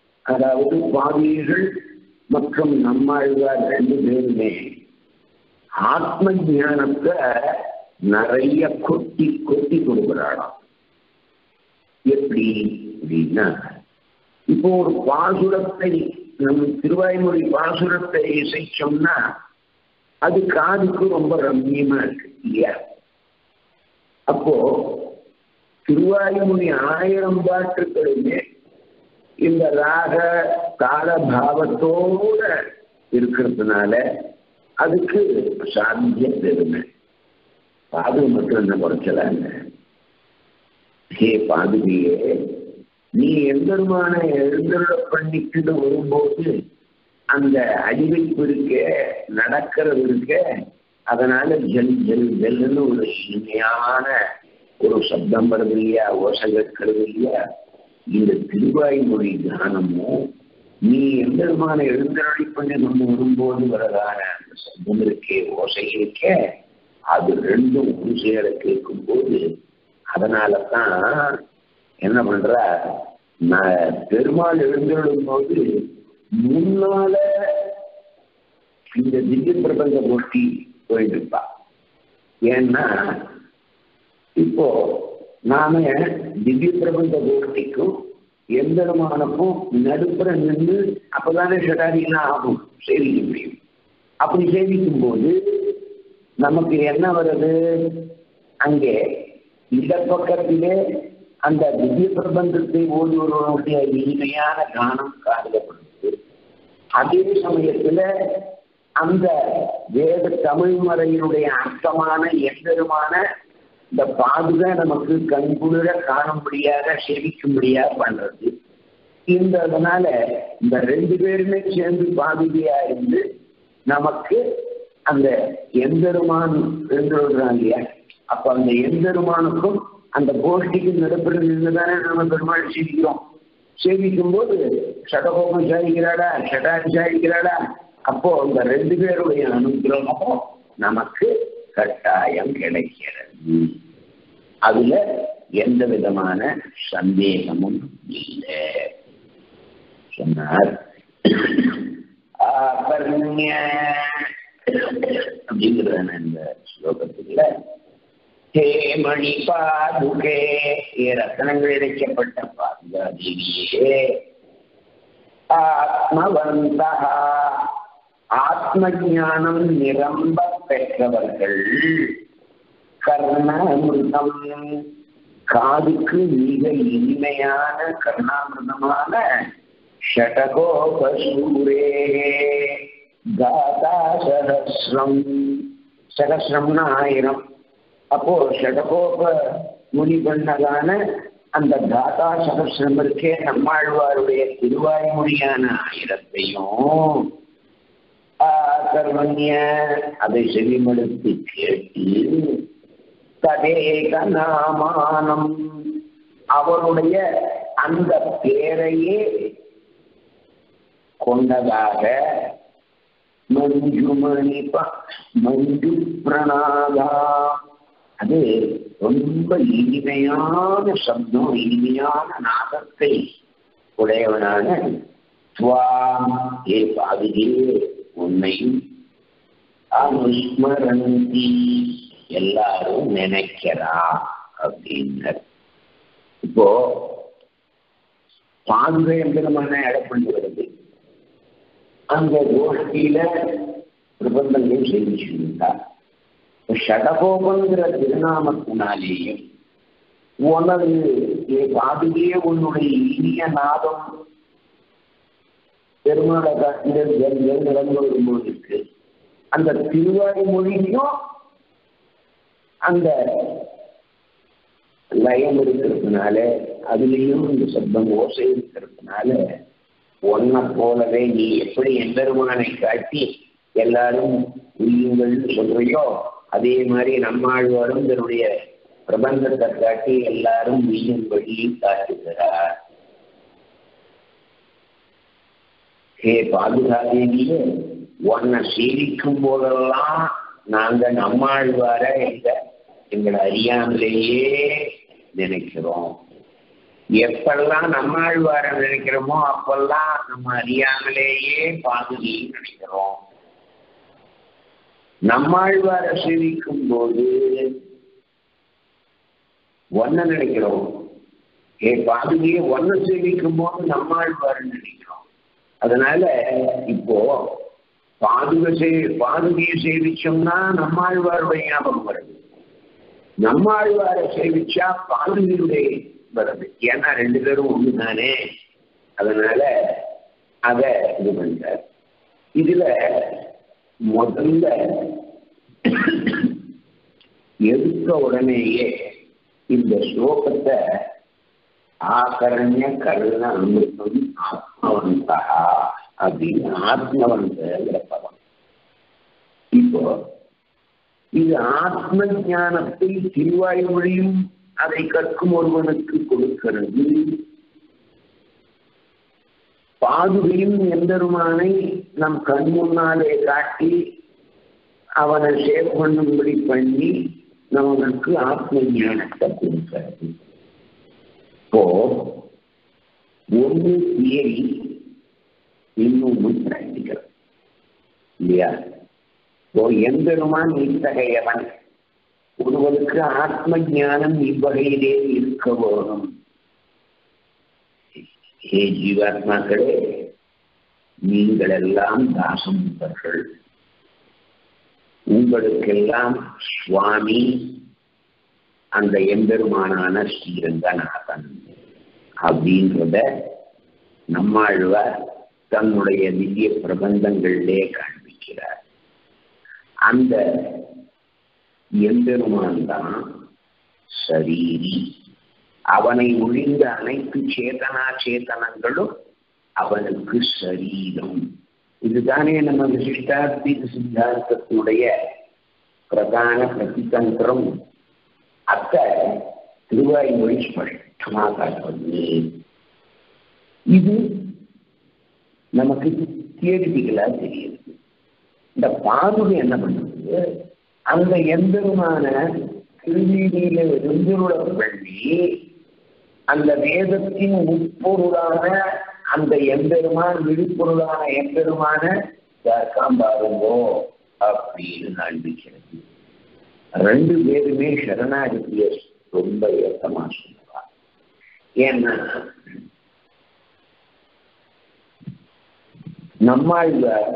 அதாவது பாவிகள் மற்றும் நம்மாழ்வார் ரெண்டு பேருமே ஆத்ம ஞானத்தை நிறைய கொட்டி கொட்டி கொடுக்கிறாளாம். எப்படி அப்படின்னா, இப்போ ஒரு பாசுரத்தை நம்ம திருவாய்மொழி பாசுரத்தை இசைச்சோம்னா அது காதுக்கு ரொம்ப ரம்மியமா இருக்கு இல்லையா? அப்போ திருவாய்மொழி 1000 பாட்டுகளுமே இந்த ராக கால பாவத்தோட இருக்கிறதுனால அதுக்கு சாத்திய பெருமை. பாதுகை மட்டும் என்ன குறைச்சலாங்க? ஹே பாதுகையே, நீ எந்தருமான எழுந்தருள பண்ணிக்கிட்டு வரும்போது அந்த அடிவைப்பு இருக்க, நடக்கிறது இருக்க, அதனால ஜல் ஜல் ஜல்னு ஒரு இனிமையான ஒரு சப்தம் வருது இல்லையா, ஓசை கேட்கிறது இல்லையா? இந்த திருவாய்மொழி கானமும் நீ எந்தருமான எழுந்தருளை பண்ணி கொண்டு வரும்போது வரதான அந்த சப்தம் இருக்கே, ஓசை இருக்க, அது ரெண்டும் ஒரு சேர கேட்கும் போது அதனாலதான் என்ன பண்ற, பெருமாள் எழுந்தருளும் போது முன்னால இந்த திவ்ய பிரபந்த கோஷ்டி போயிட்டு இருப்பா. ஏன்னா இப்போ நாம திவ்ய பிரபந்த கோஷ்டிக்கும் எந்தருமானுக்கும் நடுப்புற நின்று அப்பதானே ஷடாரியெல்லாம் ஆகும், சேவிக்க முடியும். அப்படி சேவிக்கும் போது நமக்கு என்ன வருது, அங்கே இடப்பக்கத்திலே அந்த திவ்ய பிரபந்தத்தை ஓடுவர்களுடைய இனிமையான கானம் காணப்படுது. அதே சமயத்துல அந்த வேத தமிழ் மறையினுடைய அர்த்தமான எந்தருமான இந்த பாதுகா நமக்கு கண்குளிர காணும்படியாக சேவிக்கும்படியாக பண்றது. அதனால இந்த 2 பேருமே சேர்ந்து பாதுகையா இருந்து நமக்கு அந்த எந்தருமான் எழுந்துறாங்க இல்லையா? அப்ப அந்த எந்தருமானுக்கும் அந்த கோஷ்டிக்கு நடுப்புற நின்றுதானே நம்ம பெருமாள் சேவிக்கிறோம். சேவிக்கும் போது சடகோபம் சாதிக்கிறாடா, ஷடாரி சாதிக்கிறாடா. அப்போ அந்த 2 பேருடைய அனுகிரகமும் நமக்கு கட்டாயம் கிடைக்கிறது. அதுல எந்த விதமான சந்தேகமும் இல்லை சொன்னார். அப்படிங்கிறதான இந்த ஸ்லோகத்துல ஹே மணி பாதுகே, ரத்தனங்கள் இழைக்கப்பட்ட பாதுகா தேவியே, ஆத்மவந்தா, ஆத்ம ஞானம் நிரம்ப பெற்றவர்கள், கர்ணாமிருதம், காதுக்கு மிக இனிமையான கர்ணாமிருதமான, ஷடகோபசூரே, காதா சஹஸ்ரம், சகசிரம்னா 1000. அப்போ ஷடகோப முனி பண்ணதான அந்த தாத்தா சகசிரம் இருக்கே, நம்மாழ்வாருடைய திருவாய்மொழியான 1000ஐயும் கர்மண்ய அதை செவிமடுத்து கேட்டு, ததேக நாமானம், அவருடைய அந்த பேரையே கொண்டதாக, மஞ்சுமணி மஞ்சு பிரணாதா, அது ரொம்ப இனிமையான சப்தம், இனிமையான நாதத்தை உடையவனான துவாம், ஏ பாதுகே, உன்னை அனுஸ்மரந்தி, எல்லாரும் நினைக்கிறா அப்படின்னார். இப்போ பாதுகை எம்பெருமான இடப்பட்டு வருது. அந்த கோஷ்டியில பிரபந்தங்கள் செஞ்சிருந்தார். ஷடகோபங்கிற திருநாமத்தினாலேயும் உனது பாதுகையே உன்னுடைய இனிய நாதம் பெருமாளை நடந்து வரும்போது இருக்கு. அந்த திருவாய்மொழிக்கும் அந்த லயம் இருக்கிறதுனால, அதுலேயும் இந்த சப்தம் ஓசை இருக்கிறதுனால, ஒன்ன போலவே நீ எப்படி எம்பெருமானை காட்டி எல்லாரும் உயிர்கள்னு சொல்றியோ, அதே மாதிரி நம்மாழ்வாரும் தன்னுடைய பிரபந்தத்தை காட்டி எல்லாரும் உயிர்படி காட்டுகிறார். ஹே பாதுகாதேவியே, உன்னை சேவிக்கும் போதெல்லாம் நாங்க நம்மாழ்வார எங்களை அறியாமலேயே நினைக்கிறோம். எப்பெல்லாம் நம்மாழ்வார நினைக்கிறோமோ அப்பெல்லாம் நம்ம அறியாமலேயே பாதுகையும் நினைக்கிறோம். நம்மாழ்வார சேவிக்கும் போது ஒன்ன நினைக்கிறோம். பாதுகையை ஒன்ன சேவிக்கும் போது நம்மாழ்வார் நினைக்கிறோம். அதனால இப்போ பாதுகையை சேவிச்சோம்னா நம்மாழ்வாருடைய ஞாபகம் வருது. நம்மாழ்வார சேவிச்சா பாதுகையுடைய வருது. ஏன்னா ரெண்டு பேரும் ஒண்ணு தானே. அதனால அத இது பண்ற. இதுல முதல்ல எடுத்த உடனேயே இந்த ஸ்லோகத்தை ஆகரண்ய கருண அமிர்தம் ஆத்மவந்தா அப்படின்னு ஆத்மவந்தங்கிற பதம். இப்போ இது ஆத்ம ஞானத்தை திருவாய்மொழியும் அதை கற்கும் ஒருவனுக்கு கொடுக்கிறது. பாதுகையும் எம்பெருமானை நம் கண் முன்னாலே காட்டி அவனை சேவ் பண்ணும்படி பண்ணி நமக்கு ஆத்ம ஞானத்தை கொடுக்கிறது. இப்போ ஒன்று தியரி, இன்னொன்று பிராக்டிக்கல் இல்லையா? இப்போ எம்பெருமான் இத்தகையவன், ஒருவருக்கு ஆத்ம ஞானம் இவ்வகையிலே இருக்க வேணும். ஹே ஜீவாத்மாக்களே, நீங்கள் எல்லாம் தாசமுத்தர்கள், உங்களுக்கெல்லாம் சுவாமி அந்த எம்பெருமானான ஸ்ரீரங்கநாதன் அப்படின்றத நம்மாழ்வார் தன்னுடைய திவ்ய பிரபந்தங்களிலே காண்பிக்கிறார். அந்த எம்பெருமான் தான் சரீரி. அவனை ஒழிந்த அனைத்து சேத்தனங்களும் அவனுக்கு சரீரம். இதுதானே நம்ம விசிஷ்டாத்வைத சித்தாந்தத்தினுடைய பிரதான பிரதிதந்திரம். அத்த திருவாய்மொழி ஸ்பஷ்டமாக காட்டுவது. இது நமக்கு தியரிட்டிகளா தெரியுது. இந்த பாதுகை என்ன பண்ணுது, அந்த எம்பெருமான திருவீதியில எழுந்துருளம் பண்ணி அந்த வேதத்தின் உட்பொருளான அந்த எம்பெருமான் விழுப்பொருளான எம்பெருமான பாருங்கோ அப்படின்னு காண்பிக்கிறது. ரெண்டு பேருமே சரணாகதிய ரொம்ப ஏற்றமா சொல்லுவார். ஏன்னா நம்மாழ்வார்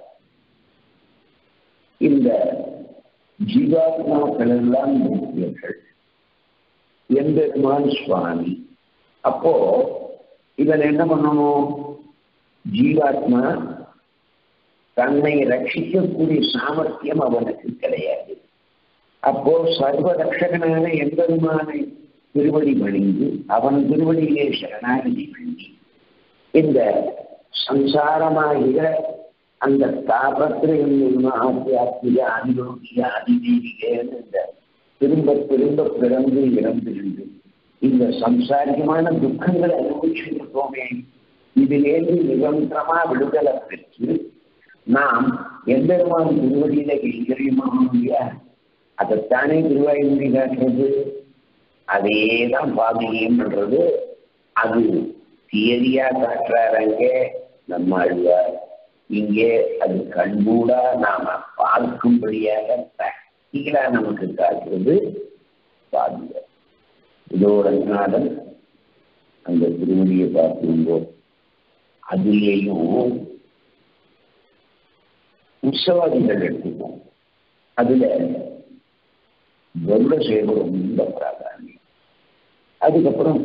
இந்த ஜீவாத்மாக்கள் எல்லாம் முக்கியர்கள், எம்பெருமான் சுவாமி. அப்போ இவன் என்ன பண்ணணும், ஜீவாத்மா தன்னை ரட்சிக்கக்கூடிய சாமர்த்தியம் அவனுக்கு கிடையாது. அப்போ சர்வ ரட்சகனான எம்பெருமானை திருவடி பணிந்து அவன் திருவடியிலே சரணாகதி பண்ணி இந்த சம்சாரமாகிற அந்த தாபத்திரம் ஆத்தியாத்மிக ஆதிலோகிய ஆதிதீவிகன்னு இந்த திரும்ப திரும்ப பிறந்து இறந்திருந்து இந்த சம்சாரிகமான துக்கங்களை அனுபவிச்சுருக்கோமே, இதிலேருந்து நிரந்தரமா விடுதலை பெற்று நாம் எம்பெருமான் திருவடியில கைங்கரியமா இல்லையா, அதைத்தானே திருவாய்மொழி காட்டுறது. அதேதான் பாதியம் பண்றது. அது தியரியா காட்டுறாங்க நம்மாழ்வார். இங்கே அது கண்கூடா நாம பார்க்கும்படியாக பிராக்டிகலா நமக்கு காட்டுறது பாதியம். இதோட நாதன் அந்த திருவடியை பார்க்கும்போது அதுலேயும் உற்சவாதிகள் எடுத்துப்போம். அதுல கருட சேவை ரொம்ப பிராதானியம். அதுக்கப்புறம்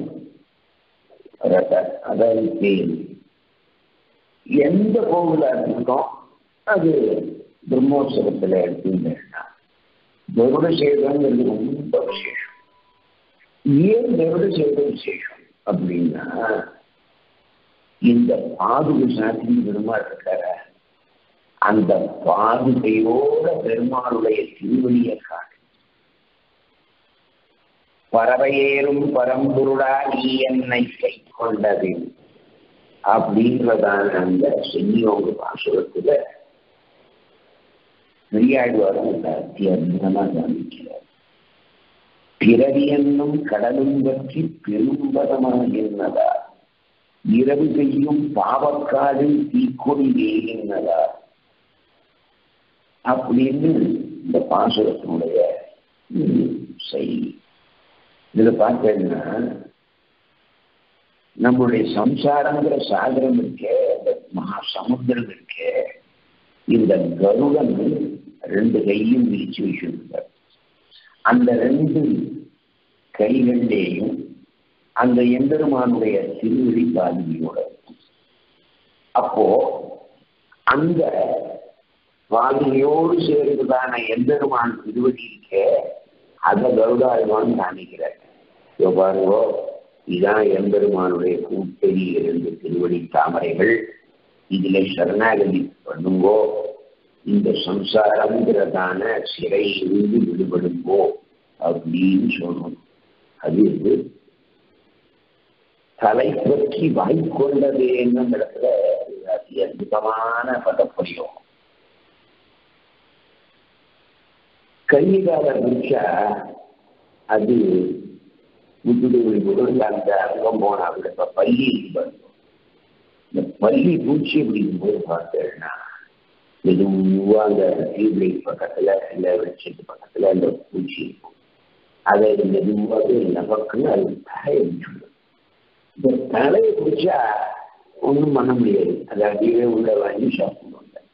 அதாவது தேன் எந்த கோவிலா இருக்கோம் அது பிரம்மோற்சவத்துல எடுத்துட்டா கருட சேவைங்கிறது ரொம்ப விசேஷம். ஏன் கருட சேவை விசேஷம் அப்படின்னா, இந்த பாதுகை சாத்தி பெருமாள் இருக்கார, அந்த பாதுகையோட பெருமாளுடைய திருவடியை காட்டு. பறவையேறும் பரம்பொருளா நீ என்னை கை கொண்டது அப்படின்றதான அந்த சென்னியோக பாசுரத்துல பெரியாழ்வாரும் அத்தியமா காமிக்கிறார். பிறவி என்னும் கடலும் பற்றி பெரும்பதமாக என்னதா, இரவு செய்யும் பாவக்காடு தீக்கொடி வேகின்றதா, அப்படின்னு இந்த பாசுரத்தினுடைய செய்தி. இதுல பார்த்தீங்கன்னா நம்மளுடைய சம்சாரங்கிற சாகரம் இருக்கே, இந்த மகா சமுத்திரம் இருக்கே, இந்த கருடன் 2 கையும் விரிச்சு வச்சிருந்தார். அந்த 2 கைகளிலேயும் அந்த எம்பெருமானுடைய திருவடி பாதியோட அப்போ அந்த பாதியோடு சேர்ந்துதான எம்பெருமான் திருவடி இருக்கே, அதை கருடாழ்வான் காணிக்கிறார். பாருங்கோ, இதான் எம்பெருமானுடைய கூட்டெரிய 2 திருவடி தாமரைகள், இதுல சரணாகதி பண்ணுங்கோ, இந்த சம்சாரங்கிறதான சிறையிலிருந்து விடுபடுங்கோ அப்படின்னு சொல்லணும். அது தலை பற்றி வாய்க்கொண்டது என்னும் இடத்துல அதி அற்புதமான பதப்படியும். கைகால பிடிச்சா அது விட்டுடு அந்த அங்கம் போனா இப்ப பள்ளி பண்ணும். இந்த பள்ளி பூச்சி அப்படிங்கும் போது பார்த்தேன்னா மெதுவா அந்த டியூப்லைட் பக்கத்துல இல்ல வெளிச்சத்து பக்கத்துல அந்த பூச்சி இருக்கும். அதை மெதுவாக நமக்குன்னு அது தலையை பிடிச்சிடும். இந்த தலையை பிடிச்சா ஒன்றும் பண்ண முடியாது, அது அப்படியே உள்ள வாங்கி சாப்பிடுவாங்க.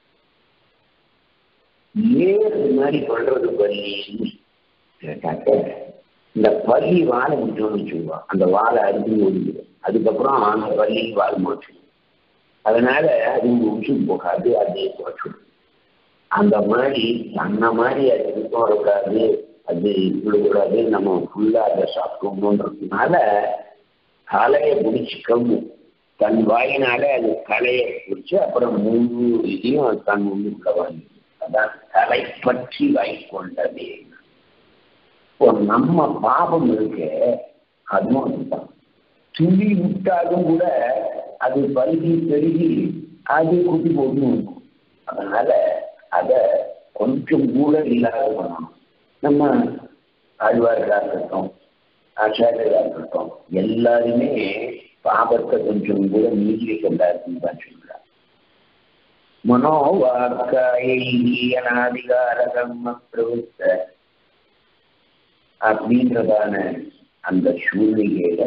ஏன் இது மாதிரி பண்றது பள்ளின்னு கேட்டாக்க, இந்த பள்ளி வாழை முடிச்சோன்னு வச்சுக்குவோம், அந்த வாழை அறுத்து ஓடிடும், அதுக்கப்புறம் அந்த பள்ளிக்கு வாழை முடிச்சிடும். அதனால அது உச்சு போகாது, அதே குறைச்சிடும். அந்த மாதிரி தன்னை மாதிரி அது இருக்க வரக்கூடாது, அது விடக்கூடாது, நம்ம ஃபுல்லா அதை சாப்பிடணுன்றதுனால தலையை பிடிச்சிக்கவும் தன் வாயினால அது தலையை பிடிச்சி அப்புறம் 3 இதையும் தன் உள்ளுக்குள்ள வாங்கி, அதான் தலை பற்றி வாய்க்கொண்டதே. இப்போ நம்ம பாபம் இருக்க அதுவும் அதுதான். துளி விட்டாலும் கூட அது பருகி பெருகி அது குட்டி போட்டு இருக்கும். அதனால அதை கொஞ்சம் கூட இல்லாத பண்ணணும். நம்ம ஆழ்வார்களாக இருக்கட்டும், ஆச்சாரியர்களாக இருக்கட்டும், எல்லாருமே பாபத்தை கொஞ்சம் கூட மீறி வைக்கக்கூடாதுன்னு தான் சொல்றார். மனோவாக்காயினாதிகார கர்ம பிரவృத்த அப்படின்றதான அந்த சூழ்நிலையில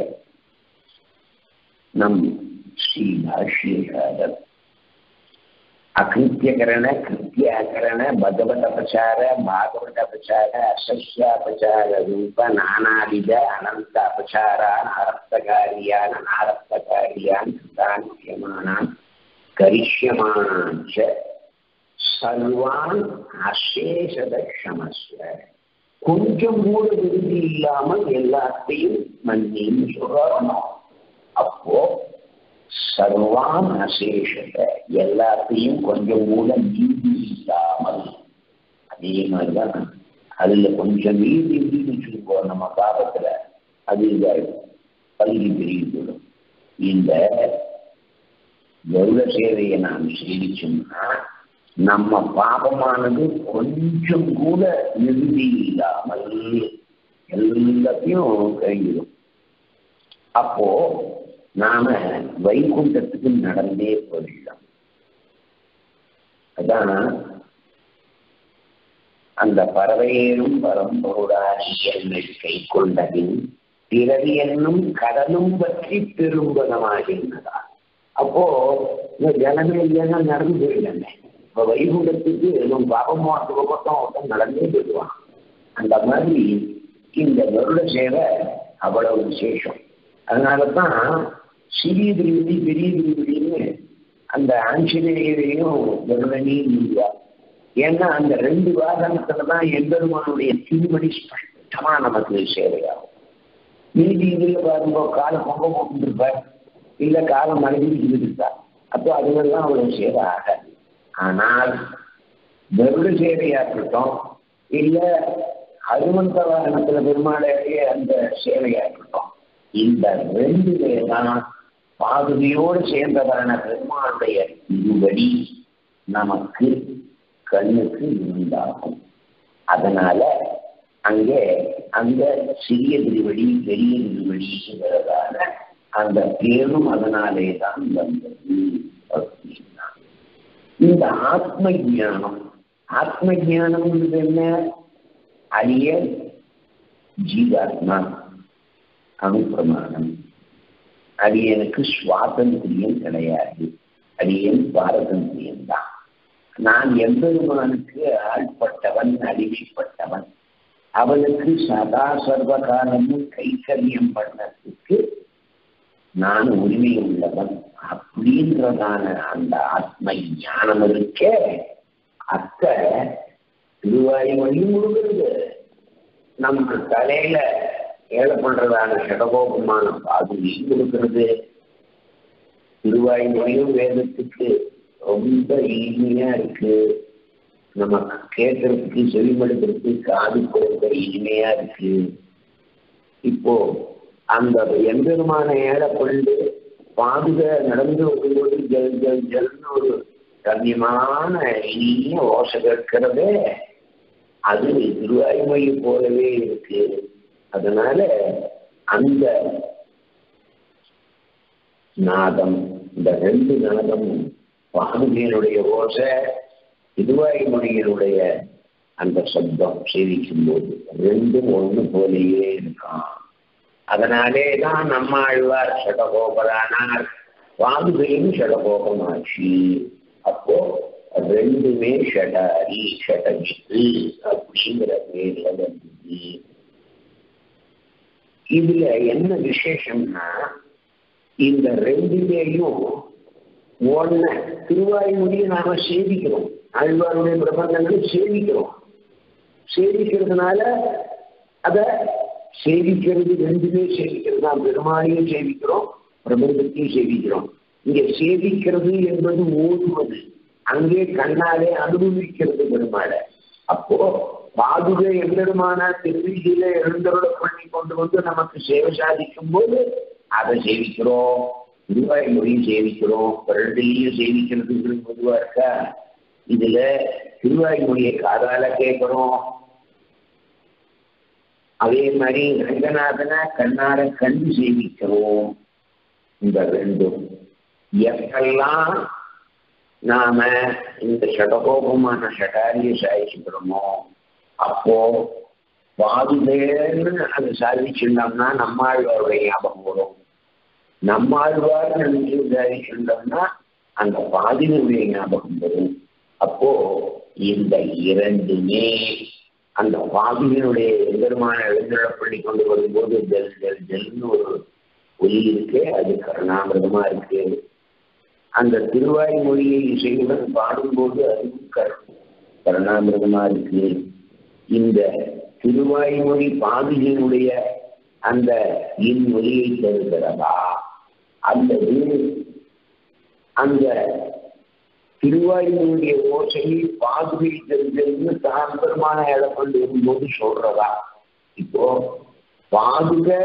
நம் ஸ்ரீ பாஷ்யகாரர் அகிருத்தியகரண கிருத்தியாகரண பகவதபசார பாகவதபசார அசஸ்யாபசார ரூப நானாவித அனந்த அபசாரான் அனர்த்தகாரியான் அனாரப்தகாரியான் கிருதான்யமானான் கரிஷ்யமானான் சர்வான் அசேஷத க்ஷமஸ்வ. கொஞ்சம் கூட விருதி இல்லாமல் எல்லாத்தையும் மன்னின்னு சொல்லணும். அப்போ சர்வான் அசேஷத, எல்லாத்தையும் கொஞ்சம் கூட மீதி இல்லாமல். அதே மாதிரிதான் அதுல கொஞ்சம் மீதி சொல்லுவோம் நம்ம பாபத்துல, அது இதாயிடும், பல்கி பெருகி போடும். இந்த கருட சேவையை நாம் சேவிச்சோம்னா நம்ம பாபமானது கொஞ்சம் கூட நிறுதி இல்லாமல் எல்லாத்தையும் கழிஞ்சிடும். அப்போ நாம வைகுண்டத்துக்கு நடந்தே போயிடலாம். அதான் அந்த பறவையேறும் பரம்பொருளாகி என்னை கை கொண்டதின் பிறவி என்னும் கடலும் பற்றி பெரும்பதமாகின்றதா. அப்போ இந்த ஜனமே இல்லைன்னா நடந்து போயிடல. இப்ப வைகுண்டத்துக்கு நம்ம பாபமாட்டுக்கு பக்கம் நடந்தே போயிடுவான். அந்த மாதிரி இந்த கருட சேவை அவ்வளவு விசேஷம். அதனாலதான் சிறிய திருவிழி பெரிய திருவிழின்னு அந்த ஆஞ்சநேயரையும் கருடனையும் இல்லையா. ஏன்னா அந்த 2 வாகனத்துலதான் எம்பெருமானுடைய திருமணி ஸ்பஷ்டமா நமக்கு சேவையாகும். மீதி இதுல பாருங்க காலை பொங்க போட்டுருப்பார், இல்ல காலம் மனைவி இருப்பார், அப்போ அதுவெல்லாம் அவ்வளவு சேவை ஆகாது. ஆனால் கருட சேவையா இருக்கட்டும், இல்ல ஹனுமந்த வாகனத்துல பெருமாளையே அந்த சேவையா இருக்கட்டும், இந்த 2 தான் பாதுகையோடு சேர்ந்ததான பெருமாளுடைய திருவடி நமக்கு கண்ணுக்கு உண்டாகும். அதனால அங்கே அந்த சிறிய திருவடி பெரிய திருவடிங்கிறதான அந்த பேரும் அதனாலே தான் வந்தது அப்படின்னா, இந்த ஆத்ம ஞானம் ஆத்ம ஞானம்ன்றது என்ன? அரிய ஜீவாத்மா அனுப்பிரமாணம். அரியனுக்கு சுவாதந்திரியம் கிடையாது, அரியன் பாரதந்திரியம் தான். நான் எம்பெருமானுக்கு ஆள்பட்டவன், அடிமைப்பட்டவன். அவனுக்கு சதா சர்வகாலமும் கைக்கரியம் பண்ணத்துக்கு நான் உரிமை உள்ளவன் அப்படின்றதான அந்த ஆத்ம ஞானம் இருக்கே, அத்த திருவாய்மொழி முழுகிறது. நம்ம தலையில ஏழை பண்றதான சடகோபமான பாதுகையும் கொடுக்கிறது. திருவாய்மொழியும் வேதத்துக்கு ரொம்ப இனிமையா இருக்கு. நம்ம கேட்கறதுக்கு செவிமடுக்கிறதுக்கு காது கொடுக்க இனிமையா இருக்கு. இப்போ அந்த எம்பெருமான ஏழை கொண்டு பாதுக நடந்து வரும்போது ஜல் ஜல் ஜல்னு ஒரு கண்ணியமான இனிய ஓசை கேட்கிறதே, அது திருவாய்மொழி போலவே இருக்கு. அதனால அந்த நாதம், இந்த ரெண்டு நாதமும் பாதுகையினுடைய ஓசை, திருவாய்மொழியினுடைய அந்த சப்தம் சேவிக்கும் போது ரெண்டும் ஒன்று போலேயே இருக்கான். அதனாலேதான் நம்மாழ்வார் ஷடகோபரானார், பாதுகையும் ஷடகோபமாட்சி. அப்போ ரெண்டுமே ஷடாரி ஷடஜித்து அப்படிங்கிற பேர்ல வந்தது. இதுல என்ன விசேஷம்னா, இந்த ரெண்டுலேயும் ஒன்ன திருவாய்மொழியை நாம சேவிக்கிறோம், ஆழ்வாருடைய பிரபந்தங்களை சேவிக்கிறோம். சேவிக்கிறதுனால அத சேவிக்கிறது ரெண்டுமே சேவிக்கிறது. நாம் பெருமாளையும் சேவிக்கிறோம், பிரபந்தத்தையும் சேவிக்கிறோம். இங்க சேவிக்கிறது என்பது ஓதுவது, அங்கே கண்ணாலே அனுபவிக்கிறது பெருமாளை. அப்போ பாதுகை எம்பெருமான திருவிழியில எழுந்தருள பண்ணி கொண்டு வந்து நமக்கு சேவை சாதிக்கும் போது அதை சேவிக்கிறோம், திருவாய்மொழியும் சேவிக்கிறோம். ரெண்டுலையும் சேவிக்கிறதுக்கு பொதுவா இருக்கா? இதுல திருவாய்மொழியை காதால கேட்கிறோம், அதே மாதிரி ரங்கநாதனை கண்ணார கண்டு சேவிக்கிறோம். இந்த ரெண்டும் எப்பெல்லாம் நாம இந்த ஷடகோபமான ஷடாரியை சாதிச்சுக்கிறோமோ, அப்போ பாதுகைன்னு அதை சாதிச்சுட்டோம்னா நம்மாழ்வாருடைய ஞாபகம் வரும். நம்மாழ்வார் நினைச்சு சாதிச்சுட்டோம்னா அந்த பாதுகையுடைய ஞாபகம் வரும். அப்போ இந்த இரண்டுமே அந்த பாதுகையினுடைய எம்பெருமான எழுந்தருளப்பள்ளி கொண்டு வரும்போது ஜல் ஜல் ஜல்னு ஒரு ஒலி இருக்கு, அது கருணாமிரதமா இருக்கு. அந்த திருவாய்மொழியை இசையுடன் பாடும்போது அதுவும் கருணாமிரதமா இருக்கு. இந்த திருவாய்மொழி பாதுகையினுடைய அந்த ஒலியை தருகிறதா, அல்லது அந்த திருவாய்மொழியுடைய ஓசையை பாதுகை தெரிஞ்சு தான் பெருமான இடம் கொண்டு வரும்போது சொல்றதா? இப்போ பாதுகை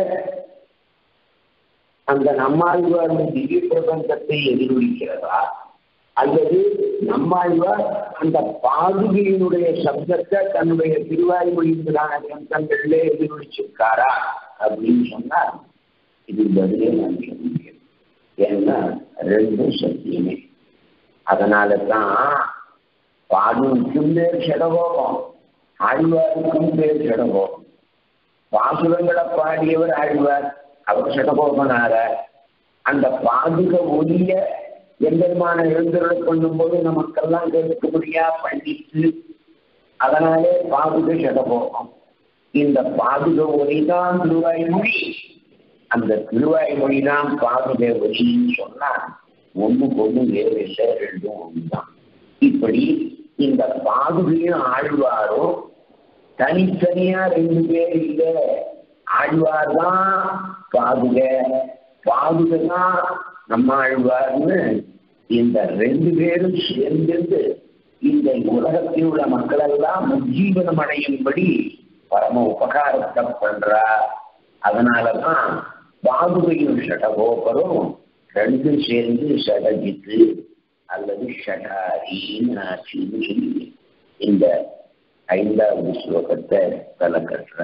அந்த நம்மாழ்வார் திவ்ய பிரபந்தத்தை எதிரொலிக்கிறதா, அல்லது நம்மாழ்வார் அந்த பாதுகையினுடைய சப்தத்தை தன்னுடைய திருவாய்மொழியிலான கிரந்தங்களிலே எதிரொலிச்சிருக்காரா அப்படின்னு சொன்னா இது பதிலே நான் சொல்ல முடியும். ஏன்னா ரெண்டும் சத்தியமே. அதனாலதான் பாதுகைக்கும் பேர் ஷடகோபம், ஆழ்வாருக்கும் பேர் ஷடகோபம். பாசுரங்களை பாடியவர் ஆழ்வார், அவர் ஷடகோபனார. அந்த பாதுக ஒலிய எம்பெருமான எழுந்தருளை கொள்ளும் போது நமக்கெல்லாம் கேட்கும்படியா பண்ணிட்டு, அதனாலே பாதுக ஷடகோபம். இந்த பாதுக ஒலிதான் திருவாய்மொழி, அந்த திருவாய்மொழிதான் பாதுக ஒலின்னு சொன்னா ஒண்ணுக்கு ஒண்ணு வேறு இல்லை, ரெண்டும் ஒண்ணுதான். இப்படி இந்த பாதுகையும் ஆழ்வாரும் தனித்தனியா ரெண்டு பேர் இல்லை. ஆழ்வார் தான் பாதுகை, பாதுகை தான் நம்ம ஆழ்வார்னு இந்த ரெண்டு பேரும் சேர்ந்து இந்த உலகத்தில் உள்ள மக்கள் எல்லாம் உஜ்ஜீவனம் அடையும்படி பரம உபகாரத்தை பண்றா. அதனாலதான் பாதுகையும் ஷடகோபரும் ரெண்டும் சேர்ந்து ஷடஜித்து அல்லது ஷடாரின்னு ஆட்சின்னு சொல்லி இந்த 5வது ஸ்லோகத்தை தலை கட்டுற.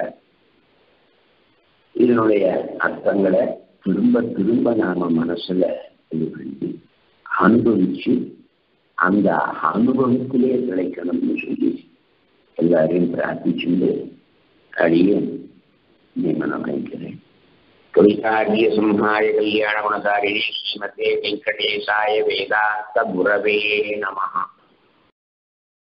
இதனுடைய அர்த்தங்களை திரும்ப திரும்ப நாம மனசுல இது பண்ணி அனுபவிச்சு அந்த அனுபவத்திலே கிடைக்கணும்னு சொல்லி எல்லாரையும் பிரார்த்திச்சுண்டு அடியும் நியமனம் வைக்கிறேன். கவிதாரிய சிம்ஹாய கல்யாண குணசாரிணி ஸ்ரீமதே வெங்கடேசாய வேதாந்த குரவே நமஹ.